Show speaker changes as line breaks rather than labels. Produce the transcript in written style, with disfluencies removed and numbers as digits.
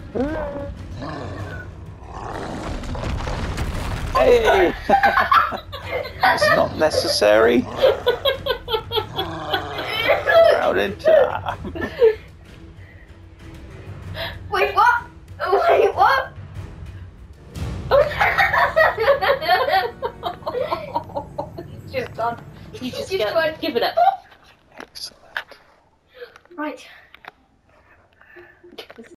Hey! It's not necessary. Out in time.
Wait, what? Wait, what?
He's just done. You just
Just
give it up.
Excellent.
Right.